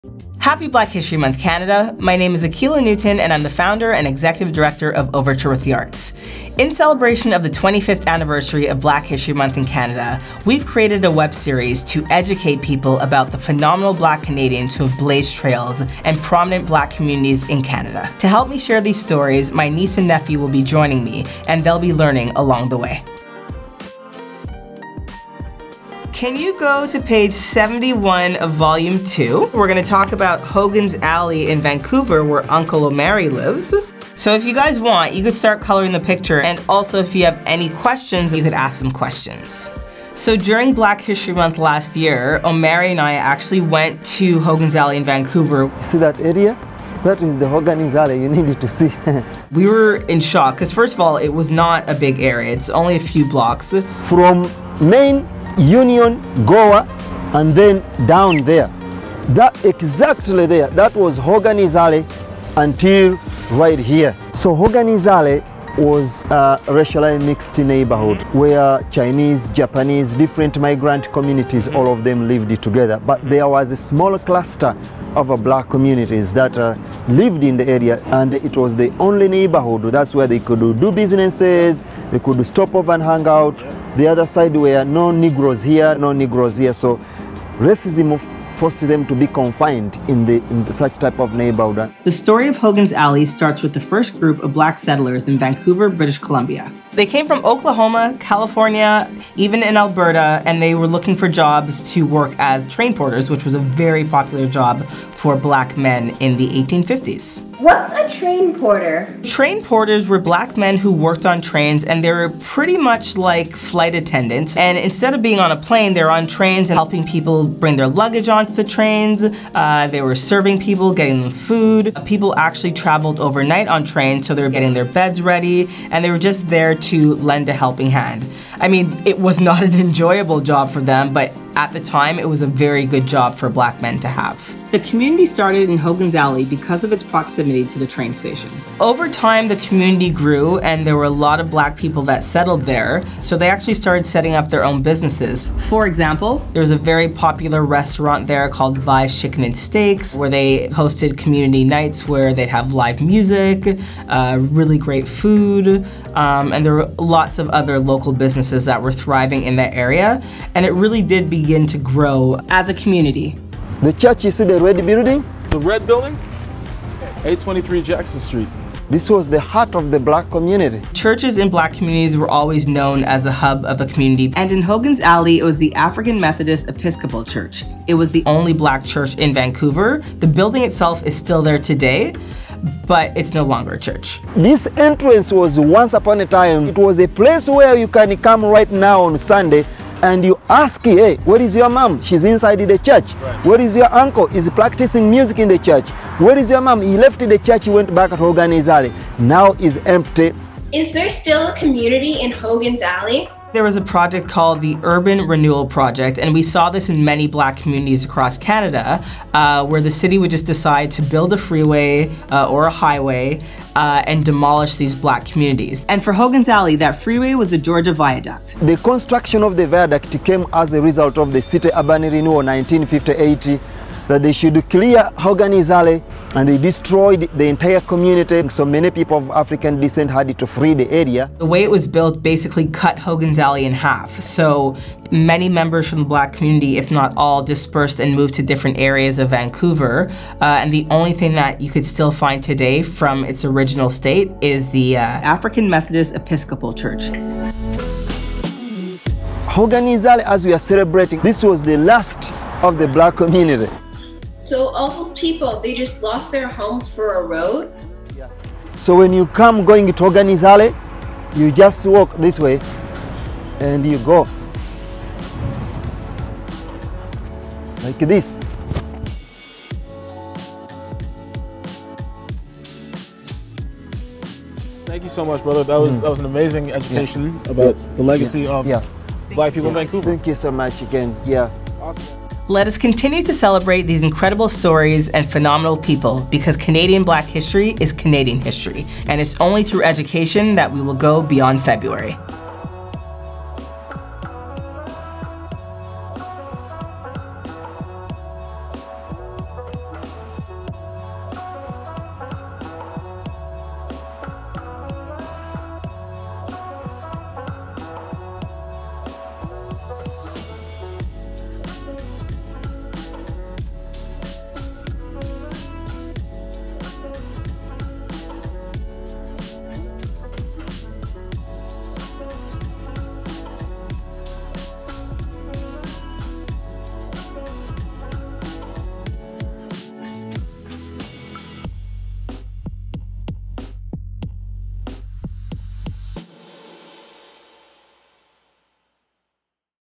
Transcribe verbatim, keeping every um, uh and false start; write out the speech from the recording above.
Happy Black History Month, Canada. My name is Akila Newton and I'm the founder and executive director of Overture with the Arts. In celebration of the twenty-fifth anniversary of Black History Month in Canada, we've created a web series to educate people about the phenomenal Black Canadians who have blazed trails and prominent Black communities in Canada. To help me share these stories, my niece and nephew will be joining me and they'll be learning along the way. Can you go to page seventy-one of volume two? We're gonna talk about Hogan's Alley in Vancouver where Uncle O'Mary lives. So if you guys want, you could start coloring the picture, and also if you have any questions, you could ask some questions. So during Black History Month last year, O'Mary and I actually went to Hogan's Alley in Vancouver. See that area? That is the Hogan's Alley, you needed to see. We were in shock, because first of all, it was not a big area. It's only a few blocks. From Main, Union, Goa, and then down there. That exactly there, that was Hogan's Alley until right here. So Hogan's Alley was a racially mixed neighborhood where Chinese, Japanese, different migrant communities, all of them lived together. But there was a small cluster of Black communities that uh, lived in the area, and it was the only neighborhood. That's where they could do businesses, they could stop off and hang out. The other side were no Negroes here, no Negroes here. So racism forced them to be confined in, the, in such type of neighborhood. The story of Hogan's Alley starts with the first group of Black settlers in Vancouver, British Columbia. They came from Oklahoma, California, even in Alberta, and they were looking for jobs to work as train porters, which was a very popular job for Black men in the eighteen fifties. What's a train porter? Train porters were Black men who worked on trains, and they were pretty much like flight attendants. And instead of being on a plane, they were on trains and helping people bring their luggage onto the trains. Uh, they were serving people, getting them food. People actually traveled overnight on trains, so they were getting their beds ready, and they were just there to lend a helping hand. I mean, it was not an enjoyable job for them, but at the time, it was a very good job for Black men to have. The community started in Hogan's Alley because of its proximity to the train station. Over time, the community grew and there were a lot of Black people that settled there, so they actually started setting up their own businesses. For example, there was a very popular restaurant there called Vi's Chicken and Steaks, where they hosted community nights where they'd have live music, uh, really great food, um, and there were lots of other local businesses that were thriving in that area, and it really did begin to grow as a community. The church, you see the red building? The red building? eight twenty-three Jackson Street. This was the heart of the Black community. Churches in Black communities were always known as a hub of the community. And in Hogan's Alley, it was the African Methodist Episcopal Church. It was the only Black church in Vancouver. The building itself is still there today, but it's no longer a church. This entrance was once upon a time, it was a place where you can come right now on Sunday and you ask, hey, where is your mom? She's inside the church. Right. Where is your uncle? He's practicing music in the church. Where is your mom? He left the church, he went back at Hogan's Alley. Now it's empty. Is there still a community in Hogan's Alley? There was a project called the Urban Renewal Project, and we saw this in many Black communities across Canada, uh, where the city would just decide to build a freeway uh, or a highway uh, and demolish these Black communities. And for Hogan's Alley, that freeway was the Georgia Viaduct. The construction of the viaduct came as a result of the City Urban Renewal nineteen fifty-eight, that they should clear Hogan's Alley, and they destroyed the entire community. So many people of African descent had to flee the area. The way it was built basically cut Hogan's Alley in half. So many members from the Black community, if not all, dispersed and moved to different areas of Vancouver. Uh, and the only thing that you could still find today from its original state is the uh, African Methodist Episcopal Church. Hogan's Alley, as we are celebrating, this was the last of the Black community. So all those people, they just lost their homes for a road? Yeah. So when you come going to Hogan's Alley, you just walk this way and you go. Like this. Thank you so much, brother. That was, mm. that was an amazing education yeah. about yeah. the legacy yeah. of yeah. Black people yeah. in Vancouver. Thank you so much again. Yeah. Awesome. Let us continue to celebrate these incredible stories and phenomenal people, because Canadian Black history is Canadian history, and it's only through education that we will go beyond February.